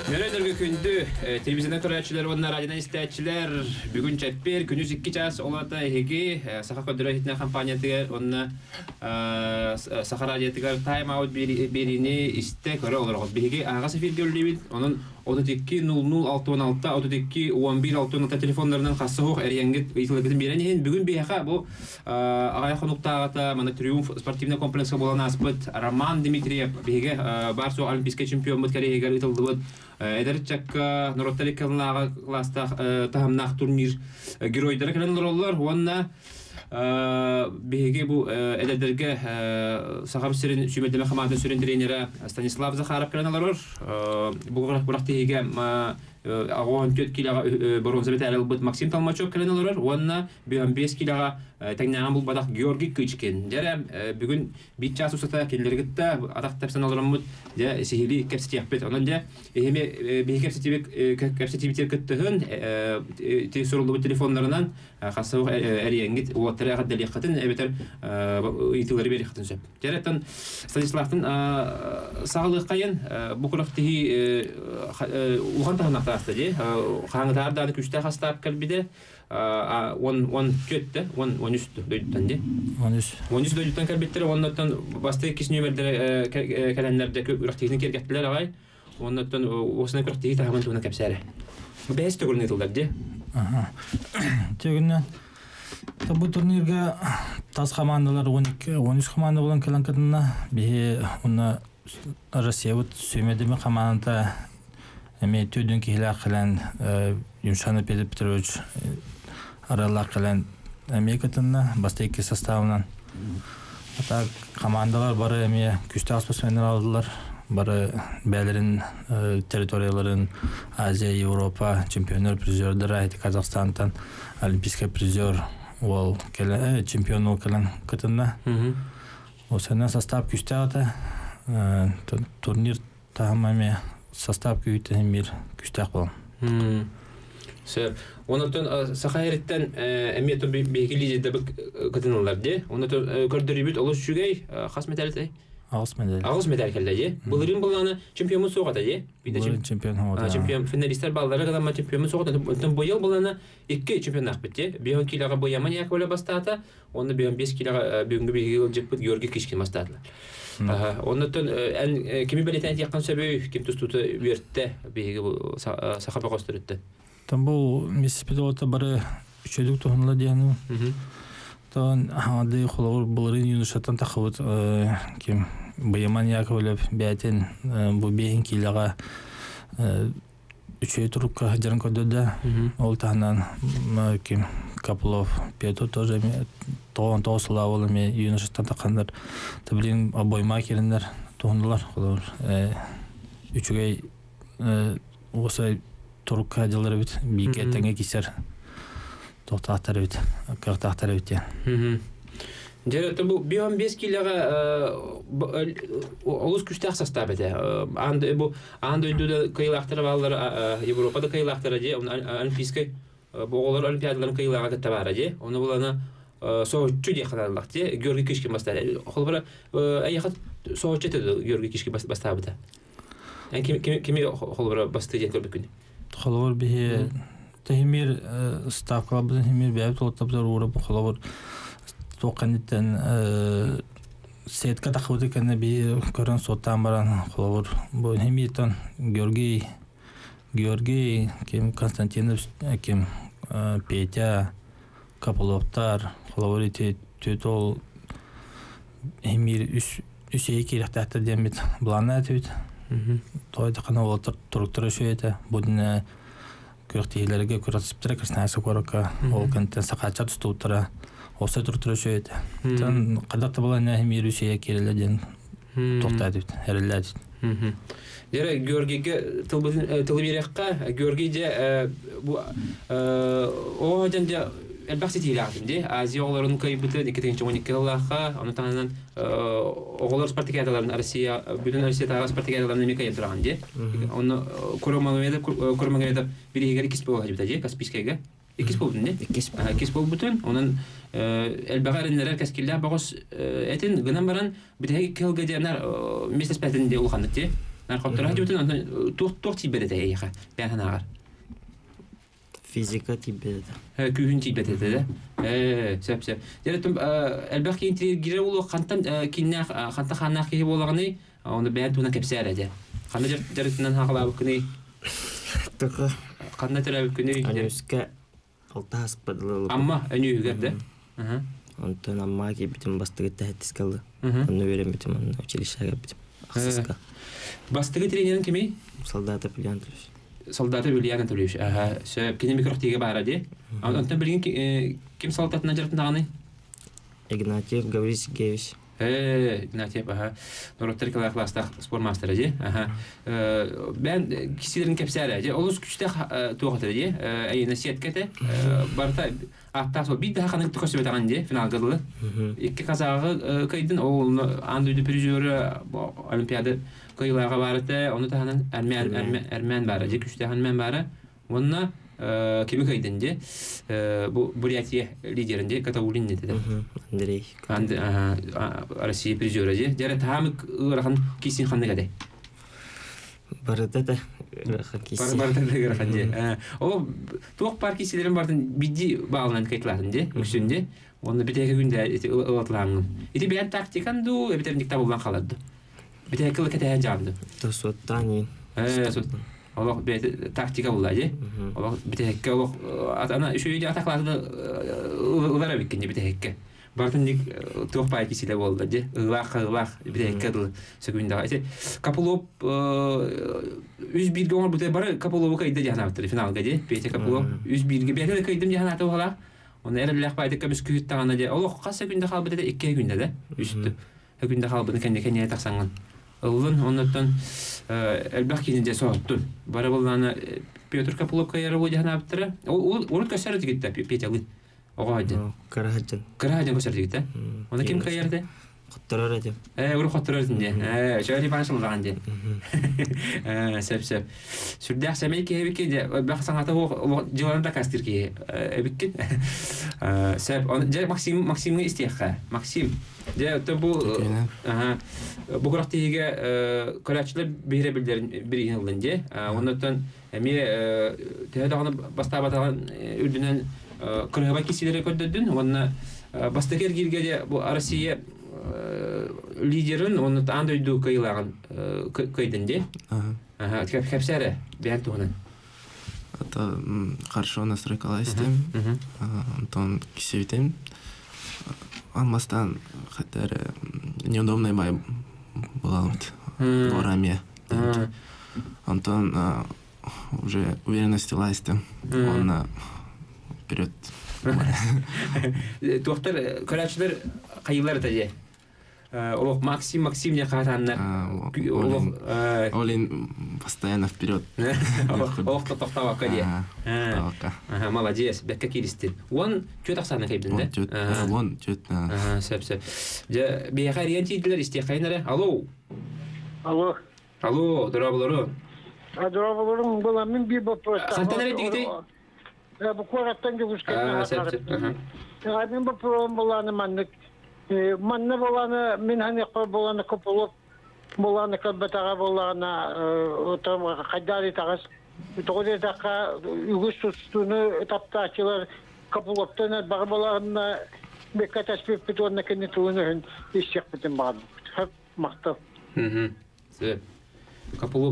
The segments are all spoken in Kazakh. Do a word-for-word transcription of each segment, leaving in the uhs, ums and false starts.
Mörederge kündü televizyonda körәчләр, onlar radiodan istəyicilər bugün çəpir gündüz iki час olata hegi saha qadrəhitnə kompaniyatı onna saha radiotigar time out birini istə görə olaraq bigi ağası fil görülübid onun otuz iki nol nol altı on altı otuz iki on bir altı on altı telefonlarından xassa hoq eriyəngit ителгедin берәнен bugün бияха bu ағая қонуқтағата мана Триумф спортивный комплексқа болан аспыт Роман Дмитриев биге барсо олимпийский чемпион бут Кореяга ителдыбыт Эдерчакка Норотталикалнага класста тахамнах турнир геройдары келен олар онна биге бу эдердерге сахаб сирин сүмедеме хамады сүрин тренера Станислав Захаров келен олар бу бурактыга агон төрт килога бронза беталел бут Максим Толмачев келен олар онна беш килога таңнаган бул бадак Георгий Кычкин жара бүгүн бир час усата келлергитте атак тапсаналарым да сихили кепситиякпет онан да эме би кепситибек кепситибитер кеттен те сорулду телефонларынан хасып эриянгит уоттара гаддаликатын эбетер итилери берихтен сөп жараттан Станиславтын сагылык кайын бу курактыгы уган тагынактаасты же каңытардан күчтө хастап келбиде он он кетти он он үч дөйдүтөн же он үч он үч дөйдүтөн келбиттер оннотон басты кис нөмердер календарда көп урактыгын кергеттилер агай оннотон осуна кырктыгы тагын туна кепсере бес төгүлүн итилдер же ага төгүнөн бу турнирге тас командалар он iki он үч команда болон келен кытына би уна Россия вот сөмедеме команда эми төдүн киле кылан Юмшаны Петрович аралак кылан Америкатына бастайки составынан ата командалар бары эми күчтө спортсмендер алдылар бары бәлерин территорияларын Азия, Европа чемпиондар призерлери айты Казахстантан олимпийский призер ол келе чемпион ол келен кытына осындан состав күчтө ата турнир тамаме состав күйтен мир күчтөк бол. Сэр, онотон Сахайреттен эмето бегили де кытыналар де. Онотон көрдөрүбүт олуш жүгөй хас медаль. Агыс медаль. Агыс медаль келди же. Булырын буланы чемпион согата же. Биде чемпион хогата. Чемпион финалисттер баллары кадам чемпион согата. Онтон быйыл буланы эки чемпион акбетти. Бион килога бояман яколе бастата. Онда бион беш килога бүгүнгү бегил жеппит Георгий Кичкин бастатылар. Оннотон эн кими билетен якын сөбөй ким тустуты үертте биги сахаба костурутты. Там бул Миссисипида бары үчөлүк тохунла дияну. Тон хады холор булрын юнушаттан тахыбыт ким Баяман Яковлев бәтен бу бейин килага үчөй турукка жаран көдөдө. Ол тахынан ким Каплов Петр тоже тоон тоосулабыл эми юнушаттан такандар. Таблин обойма келиндер тохундулар холор үчөгөй осай турукка жалары бит биге теңе кисер токтактар бит кырктактар бит я Жаратты бу беш килога олус күчтөк состав эте. Анды бу анды өйдүдө кыйлактар балдар Европада кыйлактар же, олимпийский боголор олимпиадаларын кыйлага кетте бар же. Оны буланы соочу де кадарлак же, Георгий Кичкин бастады. Холбара аяка соочу эте Георгий Кичкин бастабыта. Эн ким ким холбара басты же көрбүк күн. Холбар бие техмир ставка бизин химир бәйт оттабдар урап холбар тоқанитен сетка тахуды кана би көрөн соттан баран холбар бу химитон Георгий Георгий ким Константинов ким Петя Капловтар холбарите төтол химир үс үсей керектәтер демит блана төт тойда кана олтыр туруктура шөйте будна көртейлерге көрөтүптүр кырсынасы корокка ол контент сакача туступтура оса туруктура шөйте тан кадакта балана химир үсей кереледен токтады эрелет Дера Георгийге тылбирекка Георгий же бу о жанда элбаксы тилактым де Азия оларын кайбыты экинчи он эки жылга анатанан оголор спартакиадаларын Россия бүтүн Россиядагы спартакиадаларын эмекке турган де аны Куромагомедов Куромагомедов биригери кис болду же Каспийскийге экис болду де экис болду бүтүн анан элбагарыннар каскиллер багыс этин гынан баран битеги кылга жанар местес патен де улгандык де Наркоттора дибетен тух тух тиберете яха. Бен ханагар. Физика тиберете. Э күһүн тибетете да. Э, сеп сеп. Дәртем әлбәк интер гире ул хантан киннә ханта ханна ки болагны, аны бән туна кепсәлә дә. Ханна дәртеннән хагыла букны. Токы. Ханна терәп күне. Анюска алтас падлы. Амма өнүгәр дә. Аха. Антон амма ки битем бастыгы тәһтискалды. Аны берем битем аны училищега битем. Ахсыска. Бастыгы тренерин кими? Солдата Пилянтович. Солдаты Вильян Анатольевич. Ага, сөп кине микротиге бара ди. Антон билген ким солдатына жартындаганы? Игнатьев Гаврилий Сергеевич. Э, Игнатьев, ага. Нороттер кала класста спорт мастера ди. Ага. Э, ben кисилерин кепсәлә ди. Олус күчтә тугатыр ди. Әй насиәткәтә. Барта атта сол бит дә ханың тукасы бетаган ди финал гыдлы. Ике казагы кайдын ол андыйды призеры олимпиада кыйларга барыты, оны таһанан әрмән әрмән бары ди күчтә ханман бары. Онна кими кайдын ди. Бу Бурятия лидеринде Катаулин диде. Андрей. Анд Россия призеры ди. Дәрә тамык ырхан кисин ханны гәдә. Барыта да киси. Барыта да гәрхан ди. О тук парк кисиләрен бардын бидди багылган кайтларын ди. Үсүнде. Оны битәге көндә ытланган. Ити бән тактикан ду, битерник табылган калады. Битәге кылы кетәһән җанды. Тосоттани. Э, Аллах бит тактика була ди. Аллах битәге Аллах атана үчү җа атакларды улара биккән битәге. Бартын ник тук парк кисилә булды ди. Лах лах битәге кылы секундага. Ити Капулов үз бирге оңор бутә бары Капулов кайда җана битер финалга ди. Петя Капулов үз бирге бәле кайдым җана тагыла. Оны әрелләх байды кебес күт тагына ди. Аллах каса көндә калды да ике көндә дә. Үстү. Көндә калды кенде кенә таксанган. Улын оннан әлбәк киндә сотту. Бары булганы Петр Капулов кайры булды җана битер. Ул урут кәсәре дигән Петя ул. Ага ди. Караҗан. Караҗан кәсәре дигән. Оны ким кайрды? Хаттарар ди. Э, ур хаттарар ди. Э, шәри башылган ди. Э, сеп сеп. Сүрдә сәмәй ки бик ди. Бак саңата ул җыланда кастир ки. Э, бик. Э, сеп, җә Максим Максимны истияха. Максим. Җә бу ага. Бу графтиге э колледжлар бире билдерин бир елдан ди. Оннан эми тәдәгән бастабатаган үрдүнән кырыгы кисиләре көддүн. Оннан бастагер гиргә бу Россия лидерин оны андойду кайлаган кайдынде. Ага. Ага, тип кепсәре бән тугынан. Это хорошо настройкалайстым. Антон кисевитем. Алмастан хәтер неудобный бай была вот в раме. Антон уже уверенности лайстым. Он вперед. Доктор колледжлар кайылар тәҗә. Олох Максим Максим не хатаннар. Олин постоянно вперед. Олох токтава кадия. Ага, молодец, бәккә килистин. Он чөт аксаны кайбында. Он чөт. Ага, сәп сәп. Җә бияхар янтидләр истехайнары. Алло. Алло. Алло, дорабылары. Дорабыларым була мен бир вопрос. Хантанар дигән. Я бу кораттан А, сәп сәп. Ага. Я мен бу проблем буланы манны. Манны буланы мен һәне буланы Капулов буланы кабатага буланы отам хәдәри тагыз. Тогы така үгүс сустуны таптачылар Капуловтан бар буланы бекатаспи питонна кенетуны ишек битен бар. Хәп мактап. Мм. Сәп. Капулов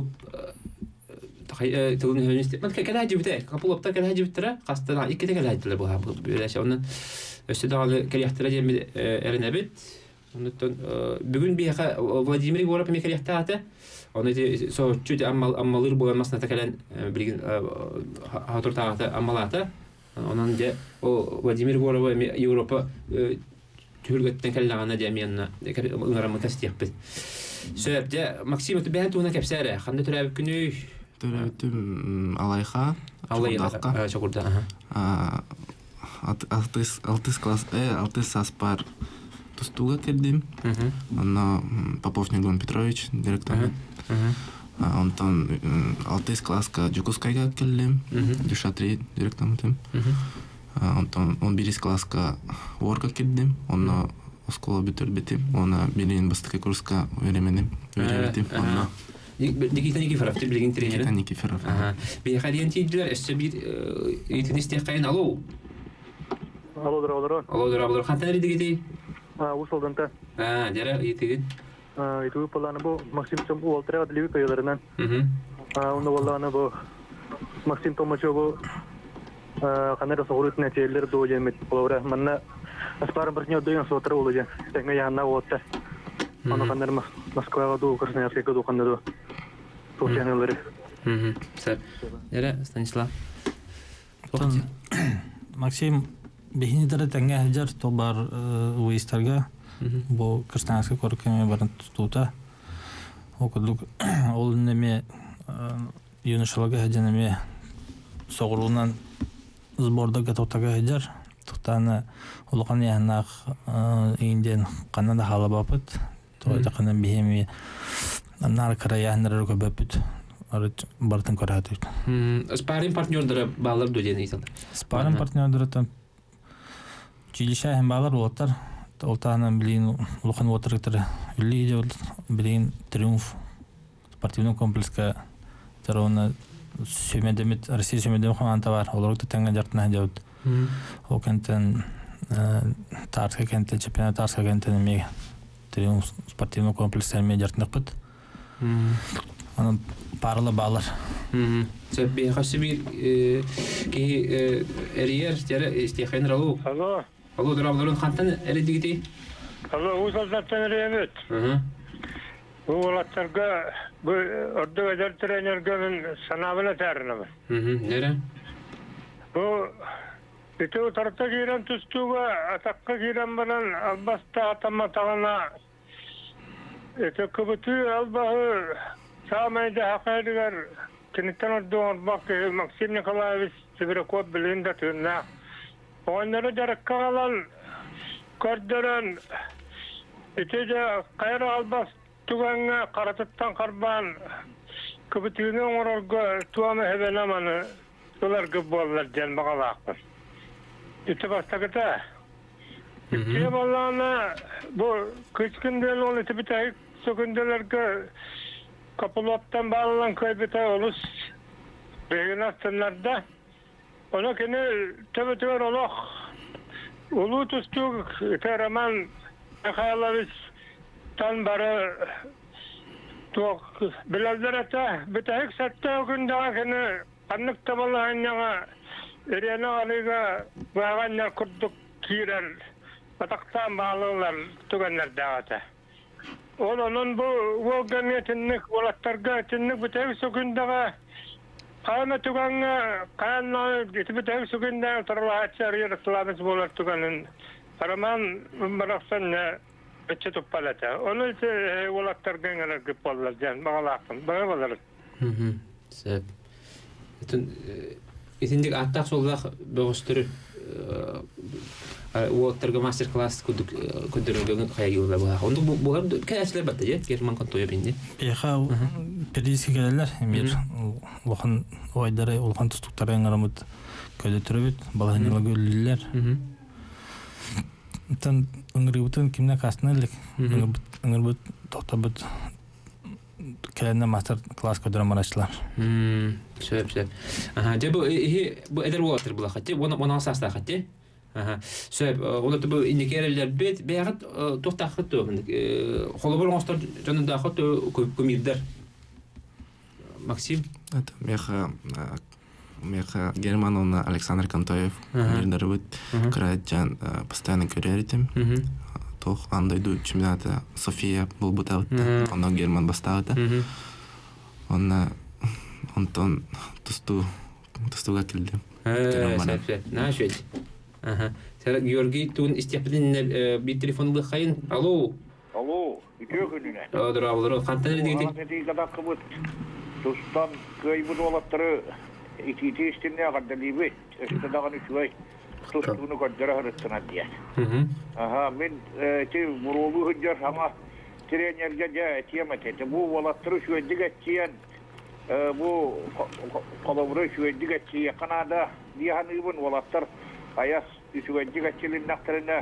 тылын университет. Мен кәлә җибетә. Капуловта кәлә җибетә. Кастана ике кәлә җибетә бу һәм бирәшә. Оннан өстәдәге кәләхтәләр җәми әрнәбит. Оннан бүген бия Владимир Егоров мекәләхтә ата. Оны соочу аммал аммалыр булмасына тәкәлән билген хатырта ата аммалата. Оннан җә о Владимир Егоров Европа түргәттән кәлләгәнә җәмиянна. Ыңгырамы тәстиқбит. Сөп җә Максим төбән туна кәпсәре. Хәнде төрәб көне Төрәтем Алайха. Алайха. Чакырда. Ага. Алтыс алтыс класс э алтыс аспар тустуга кирдим. Ана Попов Нигон Петрович директор. Антон алтыс класска Жукускайга келдим. Дюшатри директор мутем. Антон он бирис класска Орга кирдим. Онна школа битер битим. Она билин бастык курска временем. Временем. Она Никита Никифоров, ты билигин тренер. Никита Никифоров. Ага. Бейхадиен тиджер, эссе бир итинисте кайын алуу. Алло, здорово. Алло, здорово. Хантан ридигити? А, усалданта. А, жара итигин. А, иту планы бу Максим Том Уолтера дливи кайдарынан. Мгм. А, онда валланы бу Максим Томачо бу а, канара согурутна теллер доожен мет полора. Манна аспарам барнё доен сотра оложен. Теңе янна отта. Аны кандар Москвага ду, Красноярскага ду кандар. Тошянылары. Мгм. Сәп. Жара Станислав. Максим бехинидары тәңгә җар тобар уистарга бу Красноярска коркеме барып тута. Окудук ол неме юношаларга һәҗәнеме согырунан сборда готовтага җар тутаны улган янак инден канада халабапыт тойда канан бехеми нар караяннар көбөпүт арыч бартын көрәтү. Мм, спарринг партнёрлары балар дөлен исәл. Спарринг партнёрлары там училище һәм балар ултар Олтана блин улхан вотырыктыр. Үлли дел блин Триумф спортивный комплекска тарона сөмедемит Россия сөмедем команда бар. Олар да тәңгә жартына җавыт. О кентен Тарска кентен чемпионат Тарска кентен ме Триумф спортивный комплекс ме жартына бит. Аны парлы балар. Мм. Сәбби хасибир ки эрьер жара истехен ралу. Алло. Алло, здравствуйте, Хантан, эридигити? Алло, усалдаттан реймет. Ага. Бу олаттарга, бу ордуга жар тренерге мен санабына тәрінімі. Мм, нере? Бу иту тарта кирен тустуга, атаққа кирен банан албаста атама тағана иту күбіту албағы саамайды хақайдығар кенеттен ордуғар бақы Максим Николаевич Сибираков білігінде түнна. Onları jarıkka kalan körderen итеже кайра албас туганга каратыттан карбан кыбытыны оңорго туамы хебенаманы улар көп боллар жан багалакпын. Ите бастагыта. Ите балланы бу күчкүндөн оны тибитай сөкүндөлөргө капылаттан баллан көйбөтө олус бегинастынларда Ona kene tabi tabi Allah ulu tustu teraman Mikhailovich tan bari toq bilaldarata bitahik satta gündaga kene anlık tabalan yana eriyana aliga bağanlar kurduk kirer bataktan bağlılar tuganlar dağıta. Onun bu voganiyetinlik olattarga etinlik bitahik sökündaga Kana tuganga kana itibeteng sugenda terlahat cari reklamis bolar tuganin. Paraman meraksan becet palata. Onu ise volak tergengalar gepallar jan magalakın. Bagalar. Mhm. Sep. Itun itindik attak soldak böstürü Уоттарга мастер-класс кудук кудургын хаягылда була. Онду булар кәсәләр батты, я Герман контоя бинде. Яха периодически келелер. Мир улхан ойдары улхан тустуктарын арамыт көдө төрөбүт, баланылар гөлләр. Тан ыңгырыбытын кимне кастынылык. Ыңгырбыт токтабыт келенне мастер-класс көдөрөм арачлар. Хм, сөп сөп. Аха, же бу бу эдер уоттар була хатты, оны оны саста хатты. Ага. Сөп, оны тубу индикерлер бит, бягат токтахыт төгүн. Холобор гостор жанында хат көмирдер. Максим. Это меха меха Герман он Александр Контоев. Мирдер бит краджан постоянно көрөритим. Тох андай ду чемпионата София был бутал. Он Герман басталта. Он Антон тусту тустуга келди. Э, сөп. На швед. Ага. Сара Георгий тун истепдин би телефонды хайын. Алло. Алло, икө күнүнө. Здравствуйте, кантан дегенди? Ати кадак кыбыт. Тустан көйбүт олаттары икити истине гаддалибет. Эсте даганы чуй. Тустуну гаддара харыттана дия. Мм. Ага, мен ти мурулу хөҗҗәр һама тренерга дә темат эте. Бу олаттары чуй дигәтчиен. Бу калабры чуй дигәтчи Канада диһаныбын олаттар Аяс исүгәнче гәчелен нактырына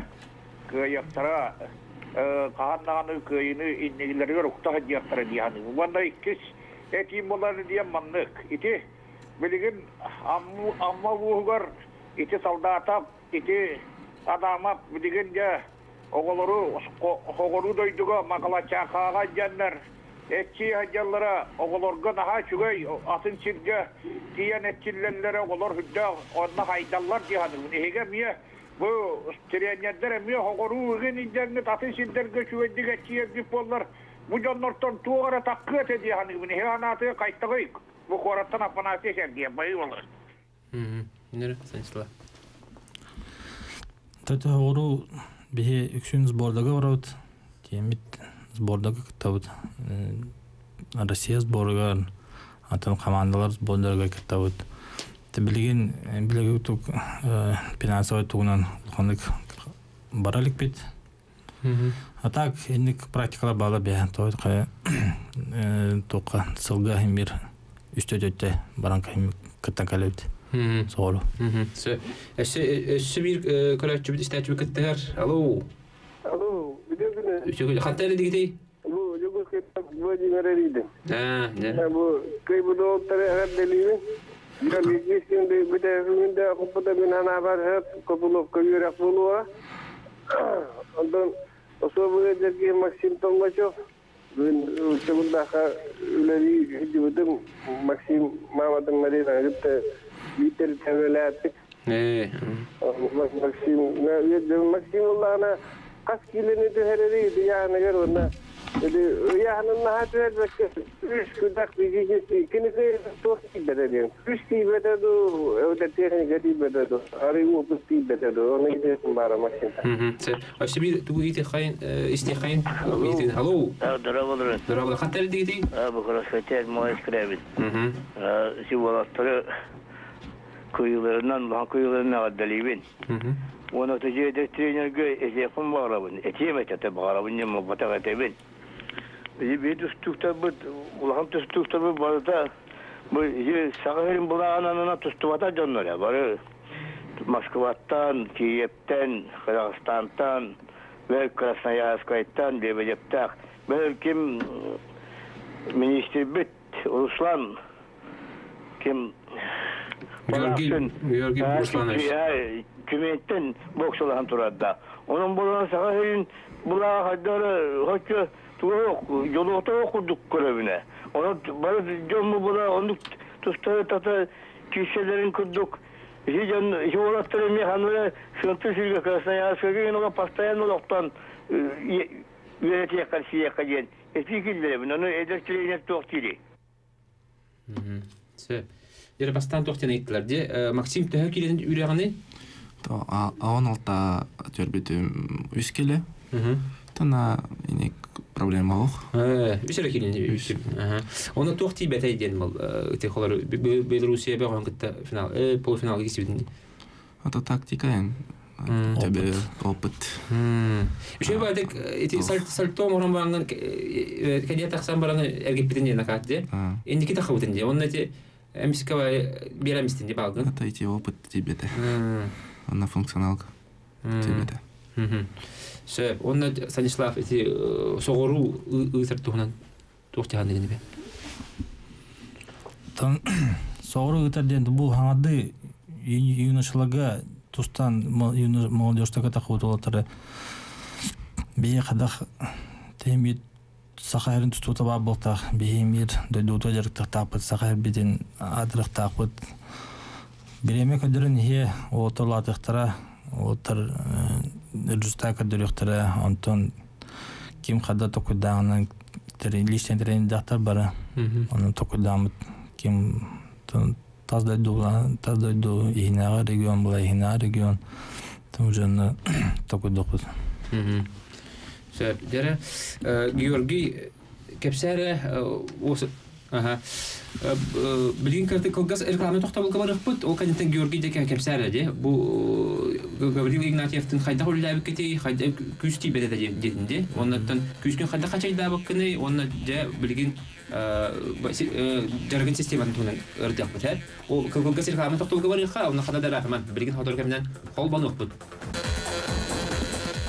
кыяктара каһаннаганы кыйны иннегиләргә рухта җактыра дигән. Бу бандай кис etiyim bolarını diye manlık. İti bilgin amma buğugar iti saldatap iti adamap bilgin de oğulları oğulu doyduga makala çakağa canlar etçi hacallara oğulurga daha çügey atın çirge diyen etçillellere oğulur hüdda onunla haydallar cihanı. Nehege miye bu trenyadere miye oğulu ugin incennet atın çirge çügeydik etçiye gip ollar. Bu canlardan tuğara takkıt ediyor hani bunu heyanatı kayıttağıyık. Bu korattan apanatı eşer diye bayı olur. Hı hı. Nere? Sançla. Tata oru bihe üçüncü sbordaga varavut. Temit sbordaga kitabut. Россия sbordaga atan komandalar sbordaga kitabut. Bilgin bilgin tuk finansовый тугунан улханлык баралык бит. А так, инник практикала бала бе, той кая тока сылга химир үстөдөтө баранка хим каттакалыт. Соолу. Сө эсе эсе бир көрөчү бит истечү кеттер. Алло. Алло, бидегине. Үчөгө кантары дигити? Бу жогос кеттеп бодиңер эриди. Да, да. Бу кайбы доктор агадделиби. Я бигисинде бидегинде копта бинана бар хеп копулуп көйрөк болуа. Ondan особенно dergi Максим Толмачев, сегодня уляли хидивдым Максим Мамадың Марина гитте Витер Тевелятик. Э. Максим, я Максим Уллана каскилени дехерери я негер онна. Dedi yani nahatır bak üç kudak bilgisi kinise tosti bedeliyor. Üçti bededu evde tehni gadi bededu. Arı o pusti bededu. Onu ide kumbara maksin. Hı hı. Se aşbi tu ite khayn istihkayn ite hallo. Darabalar. Darabalar khatır digiti? Abi crossfiter moes krebit. Hı hı. Si volatları kuyularından lan kuyularına adalibin. Hı hı. Onu tecrübe trener göy ezekun varabın. Etiyemete te varabın ne mubatakatebin. Bir tutukta bu ulan tutukta bu barda bu sağırın bulağına tutuvata canlar ya var. Moskva'dan, Kiev'ten, Kırgızistan'dan ve Krasnoyarsk'tan Belgrad'tan belki minister bit Ruslan kim Georgi Georgi Ruslanov. Kümetten boksalan turada. Onun bulağına sağırın bulağı hadarı hoca Yok, yolda okuduk görevine. Onu bana canlı buna onu tutar tata kişilerin kurduk. Hiçan hiçolatları mehanlara şuntu silge karşısına yazıyor. Ona pastayan olaktan yönetiye karşıya kayan. Etkililer bunu onu ederçiliğine tohtili. Hı hı. Se. Yere bastan tohtine gittiler diye. Maksim Töhöki'nin üreğini? To on alta törbetim üskele. Hı hı. Tana inek проблема yok. Ee, bir şey kelini. Aha. Onu tohti betay diyen mal. Te xolar Belarusya be gon gitti final. E polfinal geçibdi. Ata taktika yani. Tabi opet. Hmm. Bir şey vardı. Eti salt salto moran bangan kediye taksan baranı ergip bitince nakat diye. Indiki takavutun diye. Onun eti emska bilemistin diye balgın. Ata iti opet tibete. Ona funksionalka. Tibete. Hı hı. Söp, onda Stanislav eti soğuru ıtırtıhınan tohtihan dedin be. Tan soğuru ıtır dedi bu hanadı yunuşlaga tustan молодежьтага takıvutulaları bir kadar temit sahayırın tututa babıltaq bir döydüğütü jarıqtaq taqpıt sahayır bidin adırıq taqpıt biremek ödürün hiye oturlatıqtara otur Ржуста кадырыктары Антон ким хада токудагынан личный тренер бара. Оны токудамыт ким таздай дула таздай ду ихнага регион була ихнага регион там уже токудокуд. Сөп дере Георгий Кепсере осы Aha. Bilgin kartı kolgaz reklame toxtabıl kabarıqpıt. O kadınten Georgi deke Kepsere bu Gavril Ignatiev'tin hayda hollabı keti hayda küsti bedede dedindi. Ondan küskün hayda kaçayda bakını ondan da bilgin jargon sistemanın tunan ırdıqpıt. O kolgaz reklame toxtabıl kabarıqa ona kadar da rahman bilgin hatır keminden hol banıqpıt.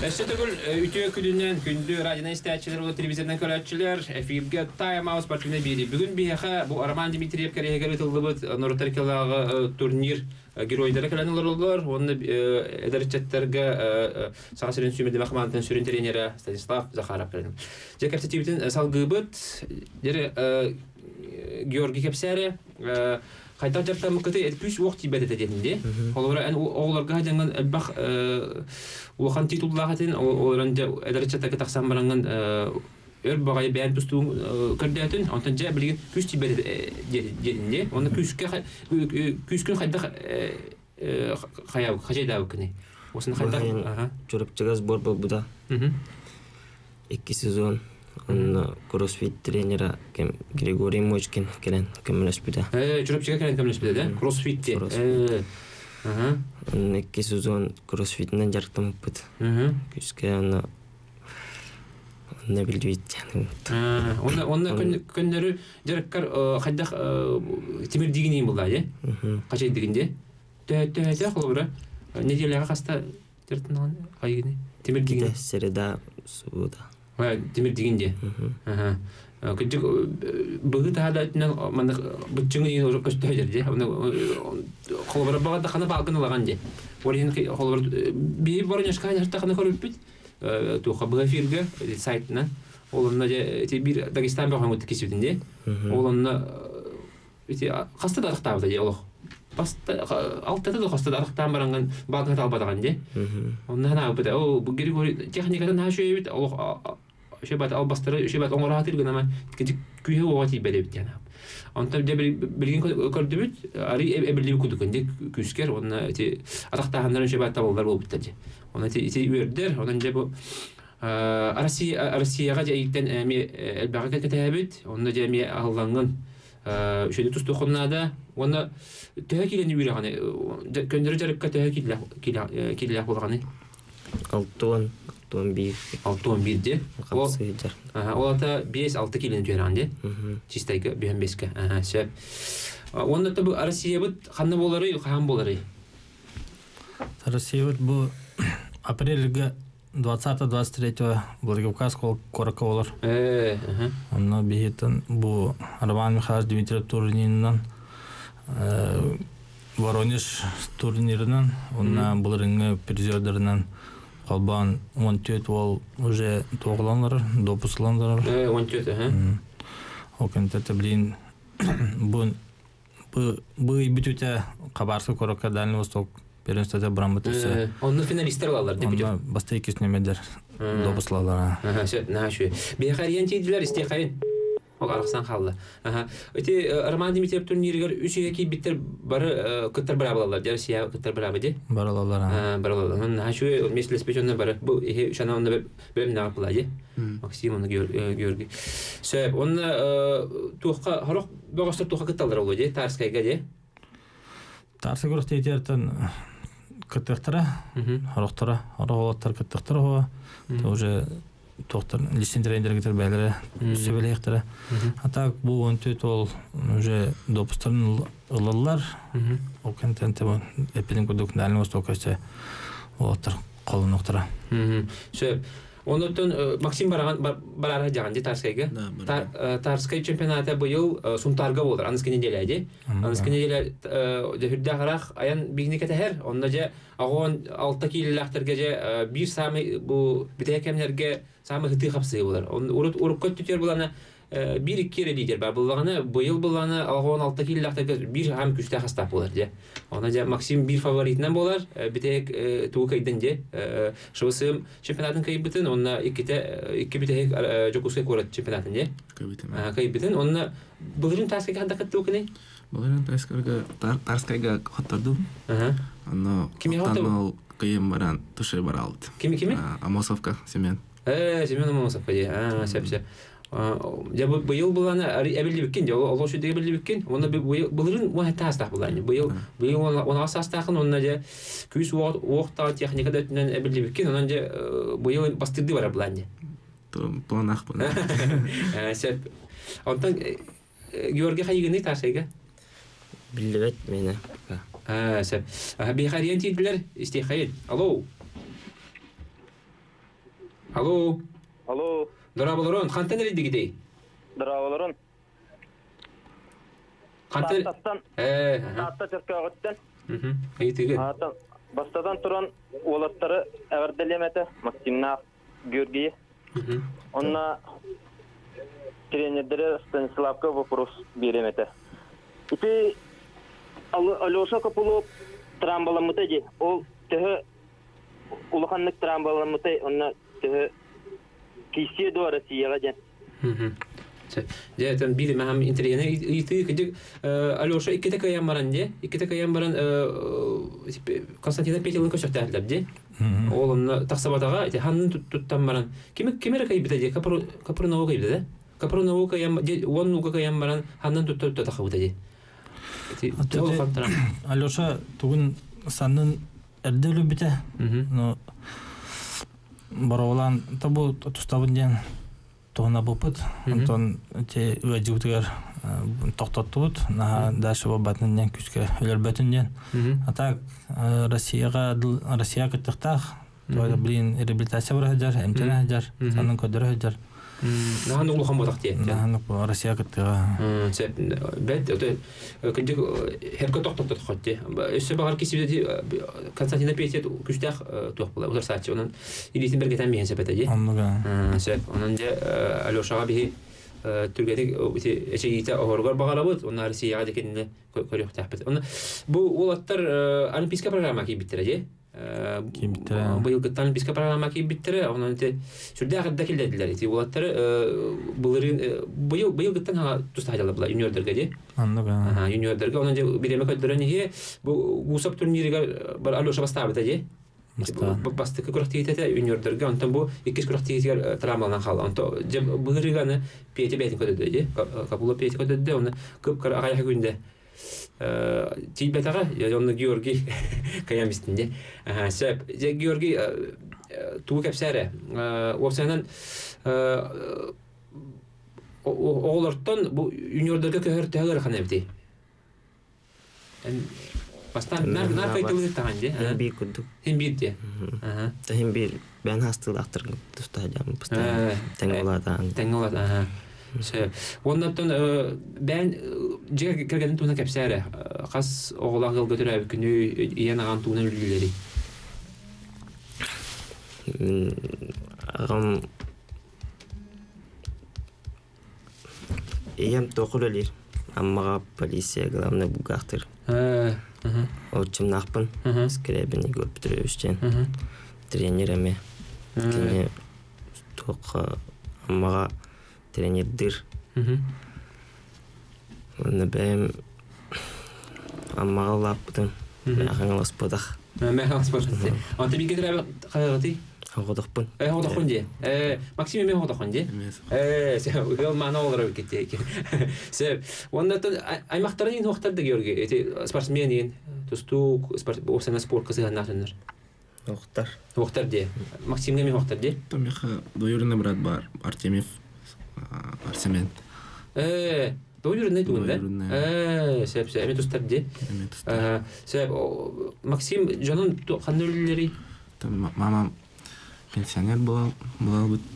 Эссе түгел үтө күнүнөн күндү радио истечилер болот телевизордан көрөчүлөр эфирге Time Out спортивный бири. Бүгүн бияха бу Арман Дмитриев керегер тылдыбыт Нортаркалага турнир геройдары келенелер болдулар. Оны эдерчеттерге сагасырын сүмөдө махмантын сүрүн тренери Станислав Захаров келен. Жекерте тибитин салгыбыт дере Георгий Кепсаре Хайда жартам кыты күч вакыт ибадет этенде. Олар ан огларга жанган бах ухан титуллагатын оларында эдерчеттеге таксам баранган өр багай бән тусту көрдәтен антан жа билген күч ибадет дединде. Оны күчкә күчкүн хайда хаяу хажайда укны. Осын хайда ага журупчыгас бор болбуда. Эки сезон он кроссфит тренера кем Григорий Мочкин келен кемлеспиде. Э, журупчыга келен кемлеспиде, да? Кроссфитте. Э. Ага. Он эки сезон кроссфитнен жарктым бит. Ага. Күскә аны не билбейт. А, онда онда көндөрү жарккар хайда темир дигинин булда, э? Качай дигинде. Тө тө тө холбура. Неделяга каста тертнан кайгыны. Темир дигин. Середа суббота. Ва темир дигинде. Ага. Күндүк бүгү таадатынан мана бутчуңу ин ошо көстөйдер, же. Аны холбура багада кана багын лаган же. Орин холбура би борнешка жарта кана көрүппүт. Туха бу эфирге сайтынан олонна же бир Дагестан баган өтүп кесүүдүнде. Олонна эти каста да тактабы же олох. Баста алтыда да каста да тактан баранган багын талбадаган же. Ондан абыда о бу Григорий техникадан хашөйбүт олох шебат албастыры шебат оңоратыр гына кичик күйө оoti беребит жана. Онтан же билген көрдүбүт, ари эбилиби кудукунде күскер, онна эти атактагандар шебат табылдар болуптар же. Онна эти үрдер, онан же бу Россия Россияга же иттен эми элбага кетебит, онна же эми алганган шөйдү тустукуннада, онна төһөкилени үрөганы, көндөрү жарыкка төһөкиле киле болганы. Алтон Алтон-бир. Алтон-бир де. Олата беш алты килен жөрәнде. Чистайга бен бешке. Ага, шәп. Онда табы Россия бит ханны болары, хан болары. Россия бит бу апрельге двадцатого-двадцать третьего Владикавказского корока болар. Э, ага. Онда бихетен бу Арман Михайлович Дмитриев турниринен Воронеж турниринен, онда буларыңы призерлеринен Қалбан он төрт ол уже тоғыланлар, допусланлар. Э, он төрт, ага. Окентете блин бу бу битүтә Кабарсы корокка Дальний Восток первенствода брамбытысы. Онны финалисттер алалар деп битү. Онда баста икисинемедер допуслалар. Ага, шет, нашы. Бехариян тидилер истехарин. Ол араксан халды. Ага. Эти Арман Дмитриев турниргер үч эки биттер бары кыттар барабалар. Россия кыттар барабы де. Баралалар. А, баралалар. Нашы меслес печонна бары. Бу эхе шана онда бем нагыла же. Максим оны Георгий. Сөп, онна тухка харок багастар тухка кытталар болду же, Тарскайга же. Тарсы көрөтөйтөртөн кыттыктара, хароктара, хароктар кыттыктара. Уже доктор лицензированный бәләре сөбелектер. А так бу он төрт ол уже допустырын ылалар. О контенте бу эпидемиологик Дальний Восток өсө отыр колуноктора. Сөп. Ондан Максим бараган барара жаган Тарскайга. Тарскай чемпионаты быйыл Сунтарга болду. Анысы неделе. Анысы неделе жөһүрдагырак аян бигнике тәһәр. Онда же агон алты киллахтерге же бир самы бу битекемнерге самы хыты хапсы булар. Урут уруп көттүтөр буланы бир iki лидер бар булганы быйыл булганы агон алты киллахтерге бир һәм күчтә хастап булар же. Онда же Максим бир фаворитнан булар. Битек туукайдан же шыбысым чемпионатын кайбытын, онна иките iki битек жокускай корат чемпионатын же. Кайбытын. Кайбытын. Онна булырын Тарскайга ханда каттыкны. Булырын Тарскайга Тарскайга хоттардым. Ага. Аны кимтан кыйым баран тушы баралды. Кими кими? Амосовка Семен. Э, Семен Амосовка же. А, сәпсә. Я быйыл буланы әбилли биккен, я Аллах шүдеге әбилли биккен. Онда булырын ва тастак буланы. Быйыл быйыл ona састакын, онда же күз вакытта техникада өтүнөн әбилли биккен, онда же быйыл бастырды бар буланы. То планах буланы. Э, сәп. Онтан Георгий хайгыны Тарскайга. Билбет мени. А, сәп. Бехариян тидилер истехайын. Алло. Алло. Алло. Дорабаларон, қантан әреді гидей? Дорабаларон. Қантан? Таттан. Э, Татта терке ағыттан. Мхм. Әйтігі. Бастадан тұран олаттары әвәрделеметі Максимна Георгий. Онна тренердері Станиславка вопрос береметі. Ити Алеша Капулов трамбаламыты де. Ол түхі улаханлык трамбаламыты, онна түхі кейсе до Россияға ден. Жайтан бири махам интерьене ити кидик Алеша иккете каян баран де, иккете каян баран Константина Петеленко сөктәрләп де. Олымны тақсабатаға ити ханнын туттан баран. Кимек кемер кайбита де, Капрунову кайбита де. Капрунову каян де, оннуга каян баран ханнын туттан тақабыта де. Алеша тугун саннын эрделүү бите. Но баралан табу тустабын ден тоғына бұпыт, онтон те өәдігітігер тоқтаттуыт, дәші бабатыннен күшке өлер бәтінден. Атак Россияға кіттіқтақ, білін реабилитация бар әдер, әмтені әдер, санын көдірі әдер. Нахан ұлыған бұдақ де? Нахан Россия кіттіға. Бәт, күндік әркі тоқтаттық қот де. Өсі бағар кесіпті Константина Петет күштәқ тоқ бұла, ұлар сәтші. Онын елейтін бір кетен бейін сәпәті де. Онын де Алешаға бейі түргетік әші еті оғырғар бағала бұд, оны Россияға декеніне көрек тәқпет. Бұл олаттар олимпийска программа кей біттірі де? Бұл гыттан олимпийска программа кей біттірі, онын те сүрде ағырда келдәділер. Бұл гыттан хаға тұста хадялы бұла, юниордерге де? Юниордерге, онын де біреме көддірін еге, бұл ғусап турниріға бар Алеша бастабыда де? Бастықы күрақтегететі юниордерге, онтан бұл еккес күрақтегетігер травмалынан қалы. Бұл ғырғаны пейте бәйтін көдді де? Капулы пейте көдді, оны көп қар ағаяқ күнде. Тейт бәтаға, оны Георгий қаян бістінде. Георгий туы кәпсәрі. Осынан оғылырттан бұл юниордерге көхір тәғір қана бітей. Бастан нар қайтылы таған де? Хен бир күрдік. Хен бир де? Хен бир бән хастыл ақтырғып тұста жамын бұста. Тәң оладан. Тәң оладан. Оннаттан бән жеге кергенін туына кәпсәрі. Қас оғылақ ғыл көтір әбі күні ең аған туына үлгілері? Ағам ең тоқыл өлер. Аммаға полиция главный бұғақтыр. Отчым нақпын. Скребіні көріп түрі өштен. Тренеріме. Кене тоқы аммаға тренердір. Оны бәйім аммаға лаппыдым. Мәғаңа ласпадақ. Мәғаңа ласпадақ. Анты бір кетір әбі қағағыты? Хоғыдықпын. Хоғыдықпын де? Максим емен хоғыдықпын де? Ол мағына олар өй кетті екен. Оннаттан аймақтарын ең оқтарды Георгий? Спортсмен ең? Тұстук, осына спорт қызыған нақсыныр? Оқтар. Оқтар де? Максимге мен оқтар де? Там еқа двоюродный брат бар, Артемьев, Арсемен. Э, двоюродный туын да? Э, сәп, сәп, әме тұстар де? Әме тұстар. Сәп, Максим жанын қанды өлілері? Мамам пенсионер был, был бы,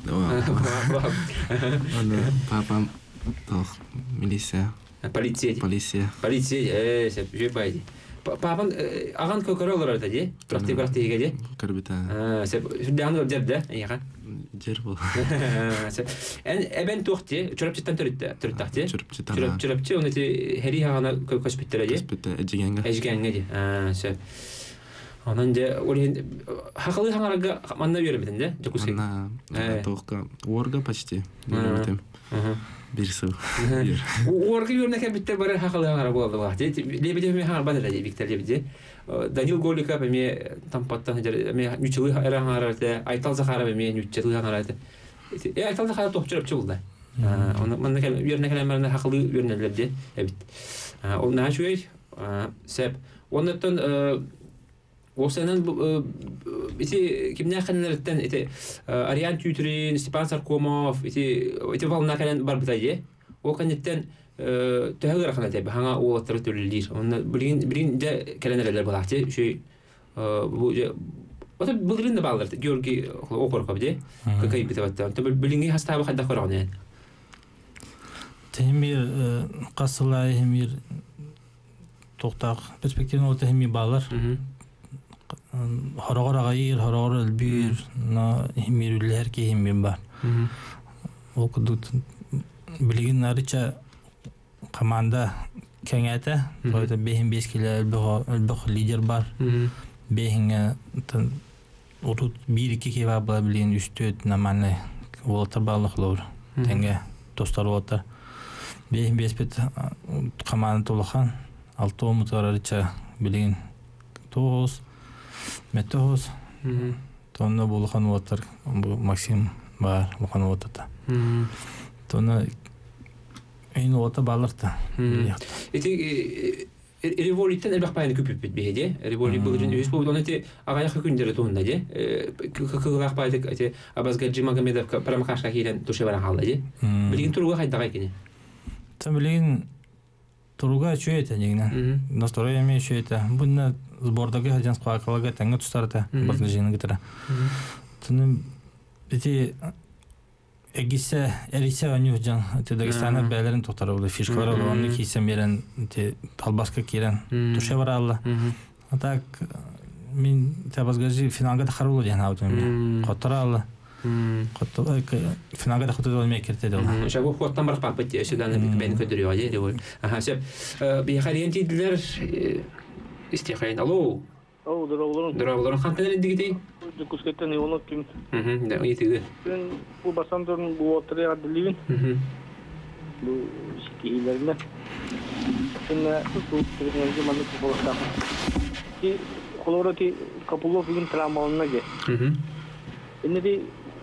папам милиция. Полиция. Полиция. Полиция, э, сәп, жөй байды. Папан аған көкөрі олар өті де? Күрақты еге де? Көрбіті. Сәп, сүрдіғаны жер де? Еға? Жер бұл. Әбән тоқ де? Чөріпчеттен түріттақ де? Чөріпчеттен. Чөріпче, оны те хәри ағана көспеттері де? Көспетті, әжігенге. Әжігенге де. Сәп. Онан де, хақылы хаңарага манна береметін де? Манна, тоққа, орға почти береметін. Бірсі. Орға береметін біттер бары хақылы хаңара болды бағ. Лебеде мен хаңар бадыр де, Виктор Лебеде. Данил Голиков әме тампаттан, әме нүчілі әрі хаңара әді, Айтал Захаров әме нүчілі хаңара әді. Айтал Захаров тоқ жүріп чылды. Манна беріне кәлемәріне хақылы берінелер де, әбіт. Ол наға шөй, сәп. Оннаттан Осынан ити кимнәр хәннәрдән ити Ариан Тютрин, Степан Саркомов, ити ити вална кален бар битәе. О канеттән тәһәгәр хәнәтә бәһәңә уллаттыры төлләр. Онда билин билин дә кәленәләр булакты. Шуй бу Ота булрын да балдар Георгий окоркап де. Какай битаватта. Та билинги хастаба хадда кораган. Темир касылай хемир токтак перспективный ота хеми балар. Хорогор агайыр, хорогор элбир, на хемирүллер ки хеми бар. Окудут билигин нарыча команда кеңәтә, тойда бехин беш килә элбэх лидер бар. Бехингә урут bir-iki кева була билген үстөт наманы олатар балыклар. Тәңгә достар олатар. Бехин беш бит команда толган, алты моторарыча билген тоғыз метоз. Тонна булган олатар Максим бар, булган олатар. Тонна ин олата балырта. Эти Революттен элбах пайны көпүп бит беде. Револют булган үз булган эти агая хөкүндөрө тонда де. Кыгылак пайдык эти Абазгаджи Магомедов прамахашка килен тушевара халда де. Билген туруга хайдага экени. Там билген туруга чөйте дегенен. Настроение чөйте. Буна сбордагы хаҗанс калага таңга тустарта баздыжыны гитара. Тунун эти Эгисе эрисе анюжан те Дагестана бәләрен тотарылды фишкалар алганы кисем берен те Талбаска кирен туше баралла. Так мин Табазгажи финалга да харулы дигән аудио. Котаралла. Котта финалга да хотты алмай киртә дә. Шабу хоттан бар папа те шедан бик бен көдөрү ая дип. Аха, шеп би харенти диләр истихайн алло. О, дөрөөлөр. Дөрөөлөр хантен дигити. Дикускеттен юлок ким. Мм, да итиге. Мен бу басандырын бу отря адливин. Мм. Бу скилерне. Сенне бу тренинге маны болса. Ки колорати капулов ин трамалнага. Мм. Энди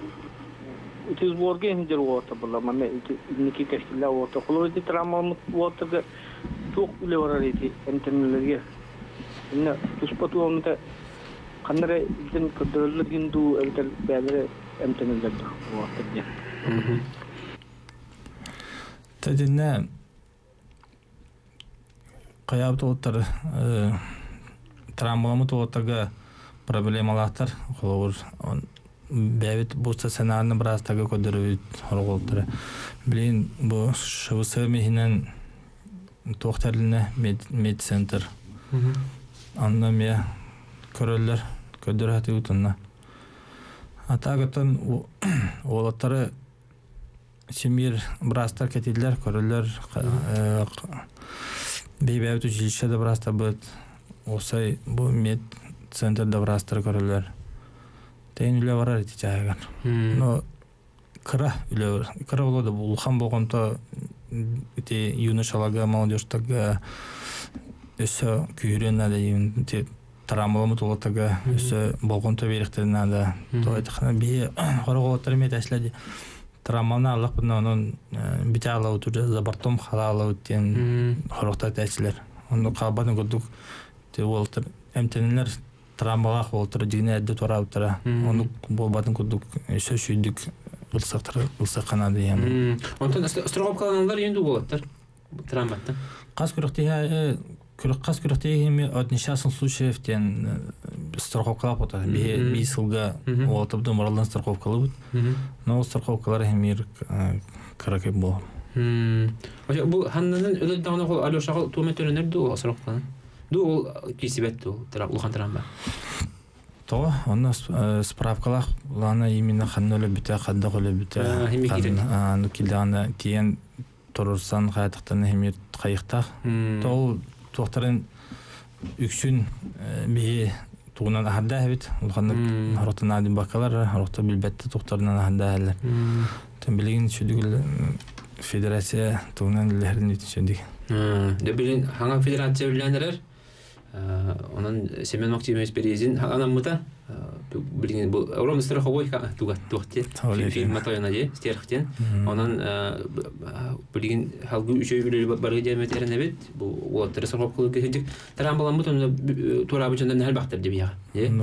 итис борге индер вота була маме ники кешила вота колорати трамал вота тук леварарити энтенлерге. Инна туспату онта канаре итен көдөрөлгөн ду элтер бәлере эмтенелдер вота. Мм. Тадинна каябыт оттар трамбамыт оттага проблемалактар колор бәбит булса сценарийны бираз тага көдөрүп хорголтур. Билин бу шыбысы мехинен токтарлыны медцентр. Анна ме көрөллөр көдөрөт утунна. Атагытын олаттары Семир брастар кетилер, көрөллөр бейбәбит училищеде браста бит. Осай бу мед центрда брастар көрөллөр. Тейин үле барар ити жайган. Но кыра үле кыра болду булхан болгонто ити юношаларга молодежьтага өсө күйрөнө да ити тарамалымы толотага өсө болгонто беректерине да тойтхана би хорголоттар мет ашлады. Трамана алып онун бите алып турду забартом халалы өттен хорокта тәчләр. Онда кабаны көрдүк. Те волтер эмтенелер трамалак волтер дигне әдде тора утыра. Оны болбатын көрдүк. Сөшүдүк ылсактар ылсакана дигән. Онтан строопкаланлар енді болаттар. Траматта. Кас көрөктө Кас көрөктө от несчастных случаев тен страховкалап отыр. Би сылга олтып моралдан страховкалып. Но страховкалар хемир каракай бол. Бу ханнан өлөт дагына кол Алёша төмөтөрөнөр ду страховкалан. Ду ол кисибет ду улхан трамба. То, онна справкалар лана именно ханнөлө бүтө кадда колө бүтө. А, ну килдана тиен торурсан кайтыктан хемир кайыкта. То тоқтарын үксүн би тугунан ахарда бит улханны харотан адим бакалар харотта билбетте тоқтарынан ахарда алар. Тем билген шүдүгүл федерация тугунан лерин үтүшөдүк. Де билген ханга федерация билендерер. Онан Семен Октимович Березин анамыта билген бу огромный страховой тугат тугатте фильм матайна де стерхтен. Онан билген халгы үчөй биле бар диаметрин бит бу олар страховка кедик. Тарамбалам бутун турабы жөндөн хәл бактыр дип я.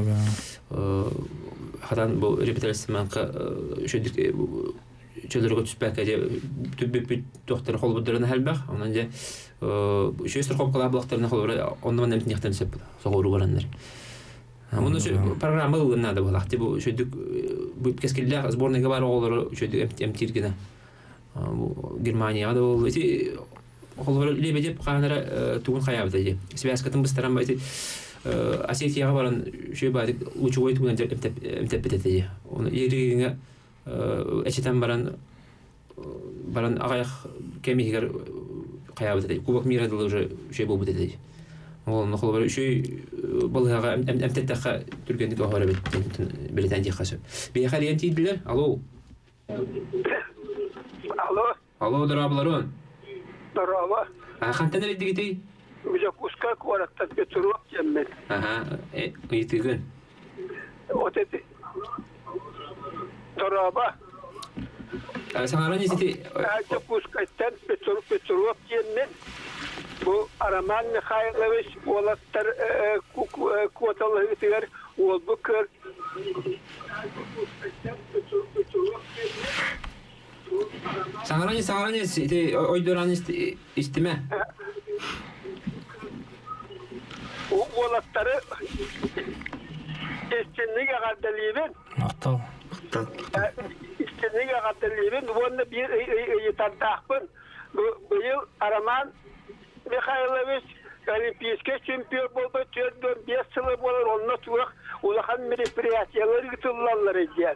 Э хадан бу репетиция шөдик чөлөргө түспәккә төбөп доктор холбудырын хәлбәх. Онан же Шөйстер копкалар блоктарына холора ондан эмтин яктан сеп согору барандар. Оны программа надо было. Типа шөйдүк кескелле сборныйга бар олар шөйдүк эмтиргене. Германия да ол эти олар лебедеп канара тугун хаябыта же. Связкатын быстаран байты Осетияга баран шөй бады лучевой тугун эмтеп бетете. Оны еригине эчетен баран баран агаяк кемигер хаябыта. Кубок мира да уже шөй болуп бетете. Ол нохол бар шөй балыга эмтеттеха түргендик агара бет Британия хасы. Бехалиен тидлер. Алло. Алло. Алло, драбларон. Здорово. А хантана бидигити? Уже куска корактан Петрук жеммен. Ага, э, уйтигин. Вот это. Здорово. А саңара несити? А кускаттан Петрук Петрук жеммен. Bu Araman Mikhailovich Olattır kuotalı hütüler ol bu kır. Sağırani sağırani iste oyduran iste istime. O Olattırı istinlik ağardalıyım. Aktal. İstinlik ağardalıyım. Bunu bir yıtardağım. Bu yıl Araman Mikhailovich Olimpiyske çempiyon oldu. Türk'ün beş yılı olur. Onunla tuğuk ulakan meripiyatyaları gıtıllarlar ediyen.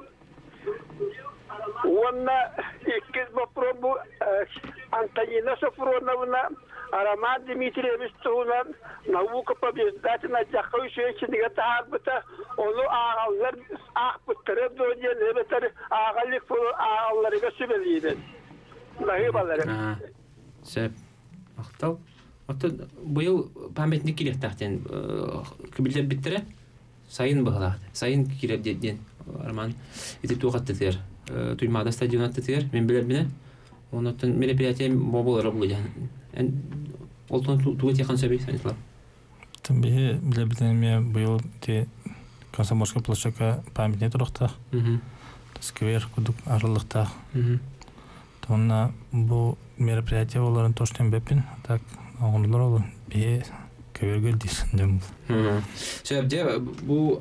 Onunla ikiz vapuru bu Antonina Sofronovna Araman Dimitrievich tuğunan Navuka побеждательна Jakovic içinde taharbıta onu ağallar ahbıttırıp dönüyen ebeter ağallık ağallarıga sübeliydi. Nahibaları. Sep. Aktal. Ото быйыл памятник кирек тахтен кибилдер биттере сайын быгыла. Сайын киреп деден Арман ити тугаттыр. Туймада стадионаттыр. Мен билер бине. Онотон мероприятие моболар булган. Эн олтон тугат якын сөбөй санытлар. Тамбе билер битеме быйыл те Комсомольская площадка памятник туракта. Мм. Сквер кудук аралыкта. Мм. Тонна бу мероприятие оларын тоштен бепин. Так Onlar olur. Bir kövergel deyilsin. Sebde bu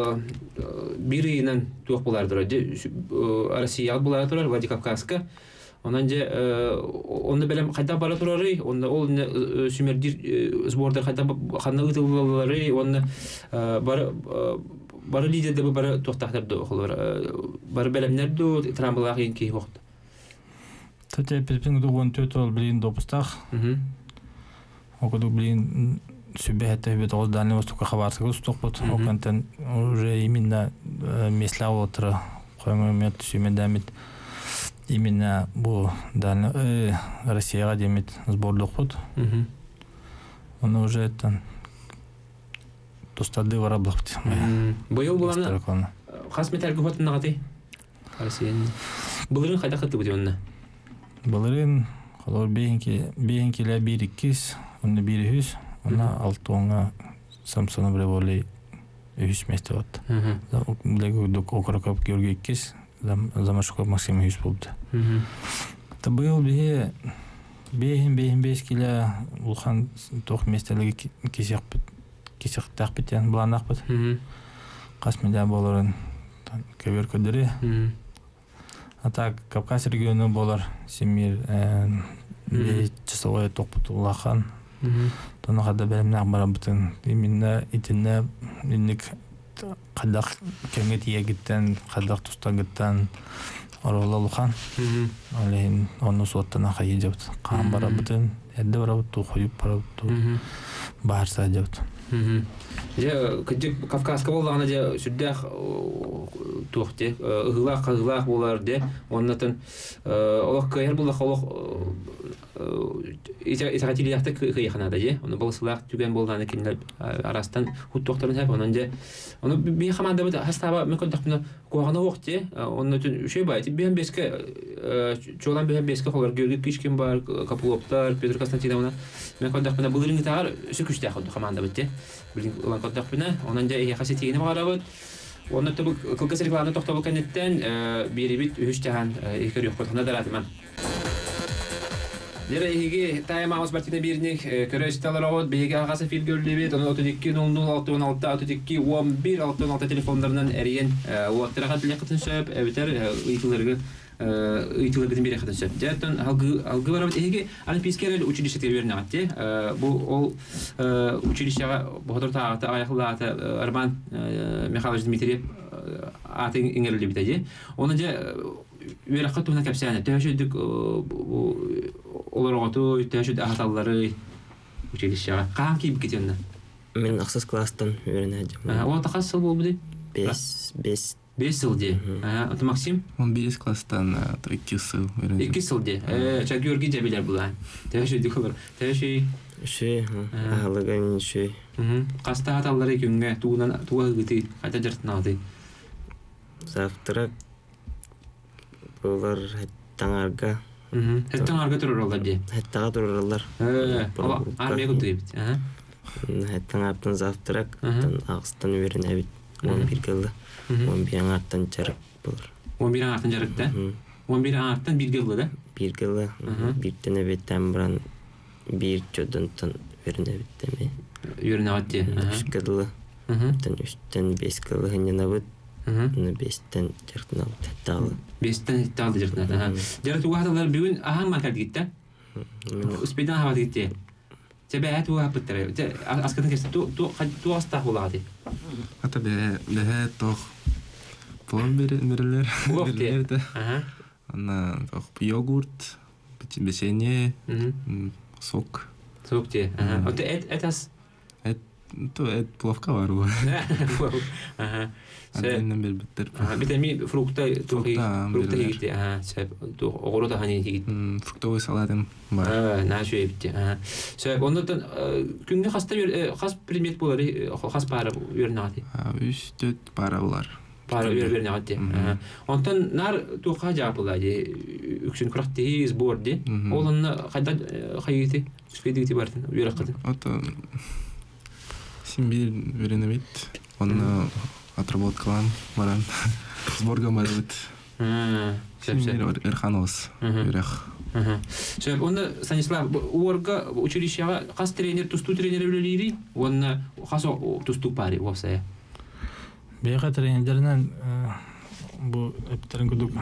bir yılın tuğ bulardır. Rusya bulardır. Vladikavkazka. Ondan onu belem kadar bala turarı. Onda ol sümerdir zborda kadar kanlı tuğları. Onda bar bar lider de bar tuğtahtar da olur. Bar belemler de trambolak yenki vakt. Tabii pepin doğun tötol bilin dopustaq. Окудук блин сюбехете бит ол дальний восток хабарск уступот окантен уже именно месла отра коймет сюмедамит именно бу дальний Россияга демит сборлук бут. Он уже это тустады вараблык. Быйыл буланы хас металге хотына гаты Россияны. Булырын кайда кытты бу дионна. Булырын колор бейинки бейинкиле bir ikiz Onu bir yüz, ona altı ona Samsung'a bile böyle yüz metre var. Lego dok okrakap görgü ikiz, zamanşıkap maksimum yüz buldu. Tabi yıl bir behin behin beş kilo ulhan toh metreli kesek kesek takbit yani bulanak bit. Kaç milyar boların köver köderi. Hatta Kafkas regionu bolar Semir bir çisoya toput ulakan. Тона хада белемнәк бара бутын. Именно итинне инник кадак кемет ягиттен, кадак тустагыттан орололухан. Ален оны соттана хайып кан бара бутын. Эдде бара буту коюп бара буту. Барса жабыт. Я кыжык Кавказка болганда же сүддах тухте, ыгылак ыгылак боларды. Оннан олок кайыр булак олок итагатили якты кыйханада же. Оны болсылак түген болганы киндер арастан хут докторун хап онан же. Оны би хаманда бит хастаба мүмкүн тапны куагана окте. Оннан шөй байт бен беске чолан бен беске холор гөргү кишкин бар Капулоптар, Петр Константиновна. Мен кондакпына булырын тагар сүкүштө хаманда бит. Билин улан кондакпына онан же я хасетигине барабыт. Оннан табы кылгыс реклама токтобу кенеттен бери бит үч таган экер юк котона даратман. Лера иге таймаус бартина бирник көрөсталар от беге агасы фил гөллебет оны отыз эки ноль ноль алты он алты отыз эки он бир алты он алты телефондарынан эриен уаттырага тилекатын сөп эбитер ыйтылыргы ыйтылыргын бире хатын сөп. Жаттан алгы алгы барабыт иге олимпийскер училищеге бернагат те. Бу ол училищега бодор тааты аяклааты Арман Михайлович Дмитриев атын иңерле битеже. Оны же верахат туна капсаны төшөдүк олорготу төшөд ахаталлары училищега кан кип кетенна. Мен аксыз класстан үйрөнөдүм. О такасыл болду. беш беш беш жылде. А, это Максим? Он беш класстан iki жыл үйрөнөдүм. iki жылде. Э, ча Георгий жабилер була. Төшөдүк олор. Төшөй. Ши, ахлаган ши. Мм. Каста аталлары күнгө туунан туга гыты кайта жыртнады. Завтрак Булар таңарга. Мм. Таңарга туруралар ди. Таңарга туруралар. Э, ала армия күтүп. Ага. Таңардан завтрак, агыстан үйрөнөбүт. он бир кылды. он бир аңартан жарык булар. он бир аңартан жарык да? он бир аңартан бир кылды да? бир кылды. Биртен эбеттен баран бир чодонтон үйрөнөбүт эми. Үйрөнөбүт ди. үч кылды. Тан үчтен беш кылды хынабыт. Мм. бештен жыртнал татталы. бештен татталы жыртнал. Жара тугаталар бүгүн ахаң макар гитте. Успедан хават гитте. Тебе эту апыттыр. Те аскатын кесте ту ту ту аста хулагы. Ата бе бе тох план берилер. Берилер. Ага. Ана тох йогурт, печенье, сок. Сок те. Ага. Вот это этас то это пловка вару. Ага. Анден бер биттер. Ага, битами фрукты тухи, фрукты гитти. Ага, себ ту огорода хани гит. Фруктовый салатым бар. А, нашы битти. Ага. Себ ондан күнгө хаста хас предмет болар, хас пара үйрөнөт. А, үч төрт пара булар. Пара үйрөнөт. Ага. Ондан нар туха жапылады. Үкшүн крактиз борди. Олонны кайда кайгыты, спедити бартын, үйрөккатын. Ото симбир үйрөнөбүт. Онны отработкалан баран сборга барабыт. А, симбир Эрханос. Үрэх. Ага. Себеп онда Станислав орга училищега кас тренер, тусту тренер билелири, онна кас тусту пари болса. Бега тренерлеринен бу эптерин күдүк.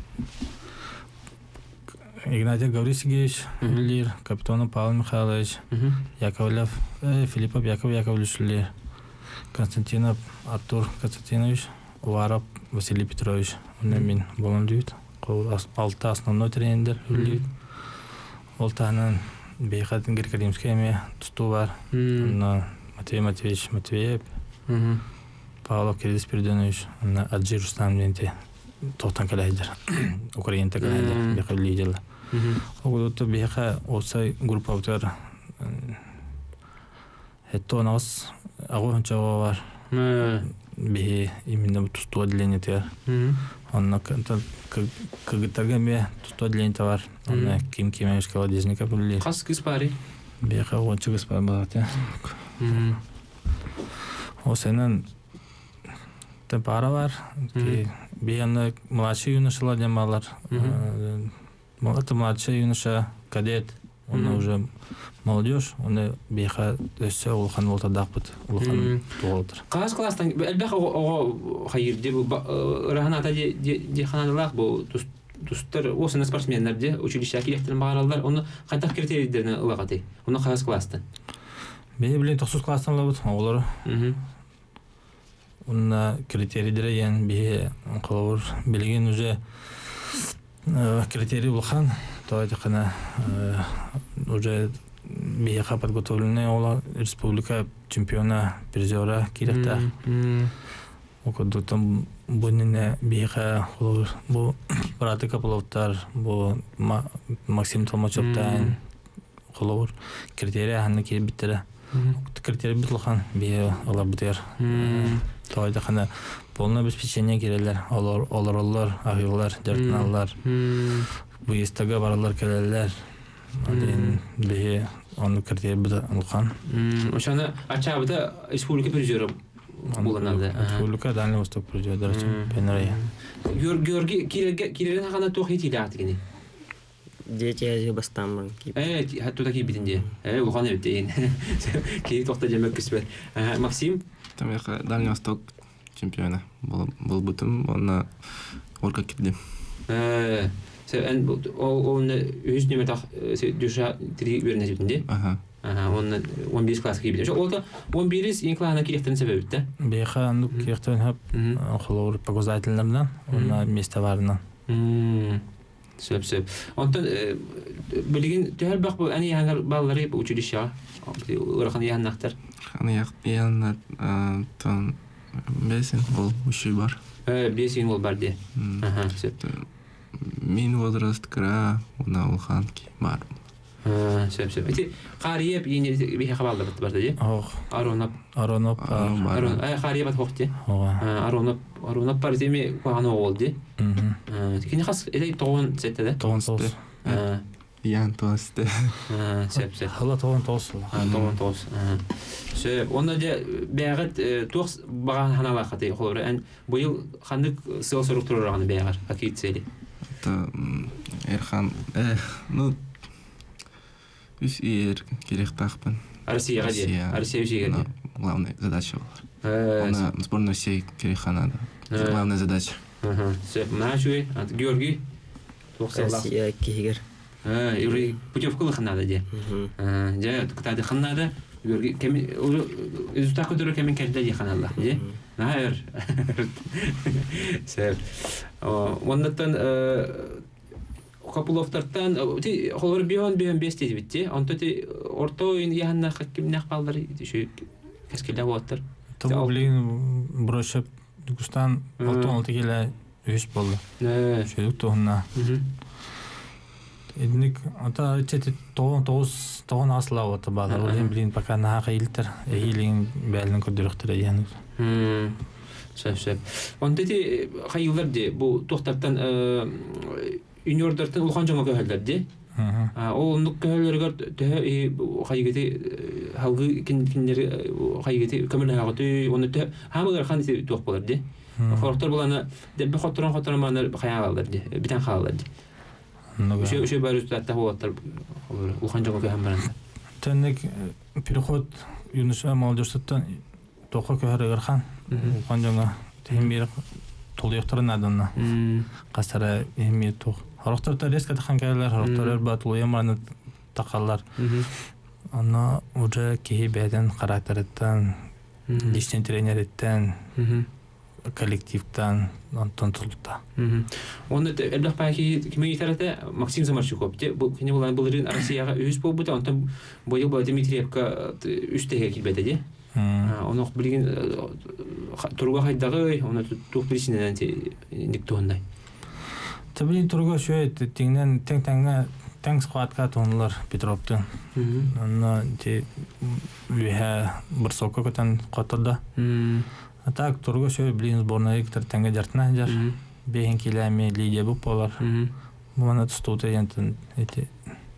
Игнатий Гаврисович, Лир, капитан Павел Михайлович, Яковлев, Филиппов Яков Яковлевич Лир, Константинов Артур Константинович, Уваров Василий Петрович. Уна мен болон дүйт. Алты основной тренер үлдүйт. Ол тағынан Бейхатын Геркалимский әме тұсту бар. Матвей Матвеевич Матвеев, Павлов Кирилл Спиридонович, Аджи Рустам денте тоқтан кәләйдер. Украинта кәләйдер, бейха лидерлі. Оғылықты бейха осай группа өтер. Әтті онағыз ағуын чауға бар. Бейхе именно тұсту отделение тер. Онна кыгыттарга ме тұсту отделение бар. Онна ким кемеш колодезника білі. Қас кыз пари? Бейха ончы кыз пари болады. Осайнан пара бар. Бейханы младший юношалар демалар. Это младший юноша, кадет. Он уже молодежь, он бейха өссе улхан болта дақпыт, улхан туғалдыр. Қағас класстан, әлбәқ оға қайыр, раханата де ханадылақ бұл тұстар, осыны спортсменлер де училища келектерін бағаралар, оны қайтақ критерийдеріне ұлағады, оны қағас класстан. Бейі білейін тоқсыз класстан лабыд, олары. Онына критерийдері ең бейі қолауыр білген уже критерий улхан, то это когда уже бейха подготовленная ола республика чемпиона призера киректа. Около там бунина бейха бу практика половтар бу Максим Толмачевтан холор критерия ханны кире биттере. Критерий битлхан бей алар битер. То это когда полное обеспечение кирелер, олар олар агылар, жартыналар. Бу естага баралар келелер. Один бе он критерий биде алган. Ошаны ачабыда республика призеры буланады. Республика Дальний Восток призеры дәрәҗә Пенрей. Георгий кирелген хана тохит иләт генә. Дети бастамын. Э, хаттуда кибитинде. Э, улганы битейин. Ки тохта жемек кисбет. Максим, Там я Дальний Восток чемпиона был был бутым, он орка кидли. э, сен он үз немет дүша три берне житинде. Ага. Ага, он он беш класс кибит. Ол он бирис ин класс кирехтен себеп да. Беха ну киртен хап холор показательлерден, она место варна. Мм. Сөп сөп. Онтон билген тәр бак бу ани яңар баллары бу училища. Уракан яннактар. Аны як яна тон бесен был уши бар. Э, бесин ол бар де. Ага, сөп. Мин возраст кра на улханки бар. А, сөп сөп. Эти кариеп йени бихе хабалда бар да. Ох, Аронап, Аронов. Арон, ай хариеп хохте. Ага. Аронап, Аронап бар деме куаны олды. Мм. А, тикени хас эдей тогон сетте да. Тогон тос. А, Ян тосты. а, сөп сөп. Хала тогон тос. А, тогон тос. А. Сөп, онда же бягат тос баган ханала хаты холор. Ан быйыл хандык сыл сорук турарганы бягар акитсели. Это Эрхан, э, ну Үс ир керек тахпын. Россия где? Россия где? Главная задача была. Э, Она сборную всей керек надо. Э. Главная задача. ага. Сөп, нашуй, от Георгий. Россия кигер. А, юри путевку ханада де. А, же кытады ханада. Георгий кем результат который кем келде де ханала, же? Наер. Сөп. Оннан э Капуловтартан ти холор бион бион бестеди битти. Онто ти орто ин яханна хакимнах балдар шу кескелде боттар. Табу блин брошеп Дагестан алтон алты келе үс болду. Э. Шөлүк тогуна. Эдник ата чете тогон тогуз тогон асла ота бадар. Олен блин пока на кайлтер. Эйлин бәлин көдөрөктөр яны. Хм. Сөп сөп. Онто ти кайылдар де бу тохтартан э Юниордартан улхан жаңа көһөлдөрдү. А, ол нук көһөлөргөр тө хайгыты халгы киндер хайгыты көмөлөгөтү, оны тө хамыгар ханысы тук болорду. Хортор буланы дебе хоторон хоторон маны хаялалды. Битен хаялалды. Ошо ошо бар үстәттә булаттыр. Улхан жаңа көһөн баран. Тенник переход юноша молодежьтан тока көһөргөр хан. Улхан жаңа темир толыктырын адына. Кастара эми тох. Характарда резко тахангалар, характарлар батулы яманы такаллар. Ана уже кебеден характерден, личный тренерден, коллективтан, антон тулта. Оны элбах паки киме итәрәтә Максим Замарчуков. Бу кине булган булырын Россияга үз булды, антон быел бу Дмитриевка үстәгә килбәде ди. Оны билген турга хайдагы, оны тук причиненнән диктондай. Таблин турга шөй тиңнән тең-тәңгә тең сквадка тонлар Петровтан. Аны те лүһә бер сокка көтән катырда. А так турга шөй билин сборная иктер тәңгә жартына жар. Бехин киләме лидия бу полар. Буны тустута янтын эти